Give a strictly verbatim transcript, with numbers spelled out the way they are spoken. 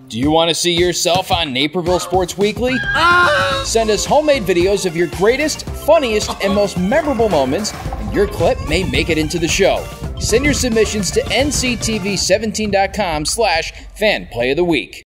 Do you want to see yourself on Naperville Sports Weekly? Send us homemade videos of your greatest, funniest, and most memorable moments, and your clip may make it into the show. Send your submissions to N C T V seventeen dot com slash fan play of the week.